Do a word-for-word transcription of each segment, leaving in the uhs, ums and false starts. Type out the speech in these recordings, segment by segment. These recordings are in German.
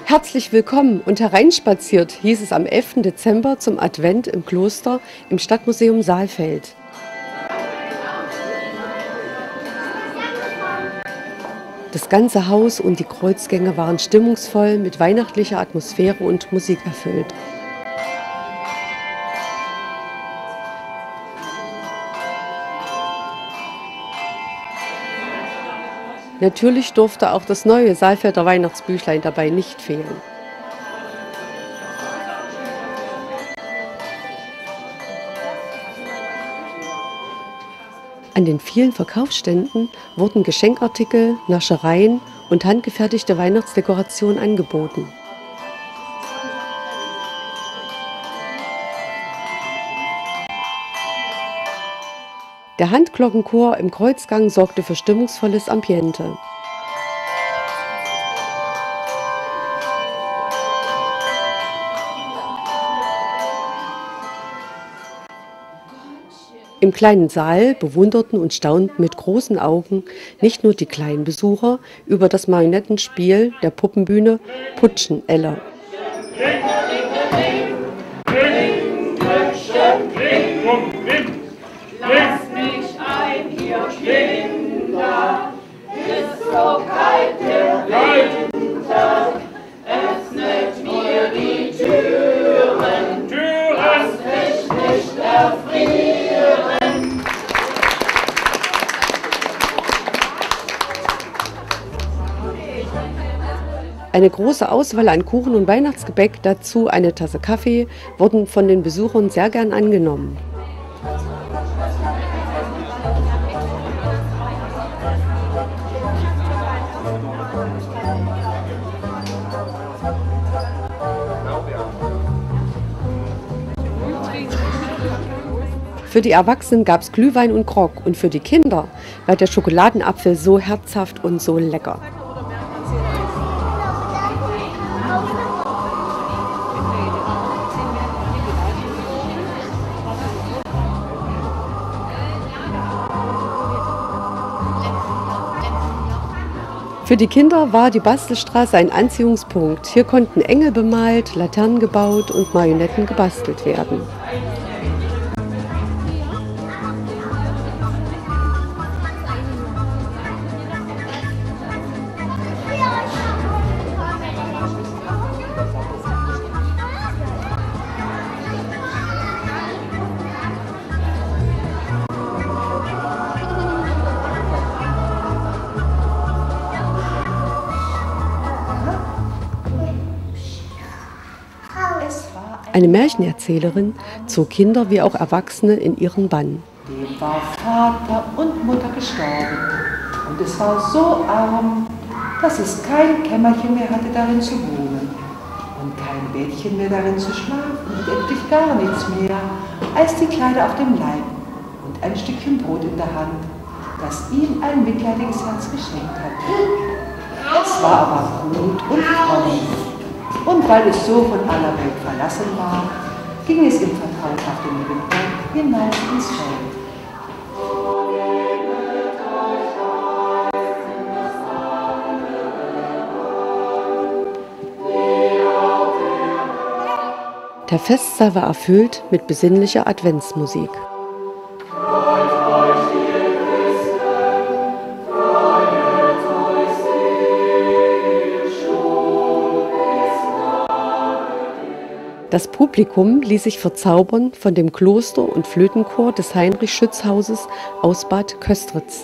Herzlich willkommen und hereinspaziert, hieß es am elften Dezember zum Advent im Kloster im Stadtmuseum Saalfeld. Das ganze Haus und die Kreuzgänge waren stimmungsvoll mit weihnachtlicher Atmosphäre und Musik erfüllt. Natürlich durfte auch das neue Saalfelder Weihnachtsbüchlein dabei nicht fehlen. An den vielen Verkaufsständen wurden Geschenkartikel, Naschereien und handgefertigte Weihnachtsdekorationen angeboten. Der Handglockenchor im Kreuzgang sorgte für stimmungsvolles Ambiente. Im kleinen Saal bewunderten und staunten mit großen Augen nicht nur die kleinen Besucher über das Marionettenspiel der Puppenbühne Putschen-Elle. Lasst mich ein, ihr Kinder, ist so kalt der Winter, öffnet mir die Türen, lasst mich nicht erfrieren. Eine große Auswahl an Kuchen und Weihnachtsgebäck, dazu eine Tasse Kaffee, wurden von den Besuchern sehr gern angenommen. Für die Erwachsenen gab es Glühwein und Grog und für die Kinder war der Schokoladenapfel so herzhaft und so lecker. Für die Kinder war die Bastelstraße ein Anziehungspunkt. Hier konnten Engel bemalt, Laternen gebaut und Marionetten gebastelt werden. Eine Märchenerzählerin zog Kinder wie auch Erwachsene in ihren Bann. Dem war Vater und Mutter gestorben und es war so arm, dass es kein Kämmerchen mehr hatte, darin zu wohnen und kein Bettchen mehr, darin zu schlafen und endlich gar nichts mehr als die Kleider auf dem Leib und ein Stückchen Brot in der Hand, das ihm ein mitleidiges Herz geschenkt hatte. Es war aber gut und fromm. Und weil es so von aller Welt verlassen war, ging es im Vertrauen auf den lieben Gott hinaus ins Feld. Der Festsaal war erfüllt mit besinnlicher Adventsmusik. Das Publikum ließ sich verzaubern von dem Kloster- und Flötenchor des Heinrich-Schütz-Hauses aus Bad Köstritz.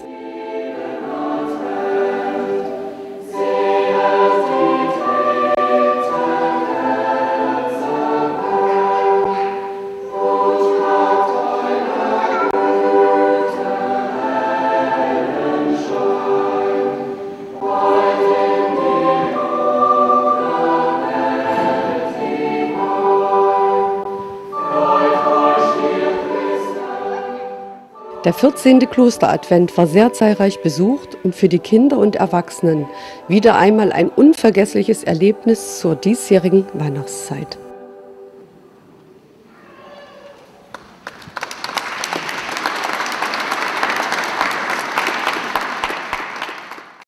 Der vierzehnte Klosteradvent war sehr zahlreich besucht und für die Kinder und Erwachsenen wieder einmal ein unvergessliches Erlebnis zur diesjährigen Weihnachtszeit.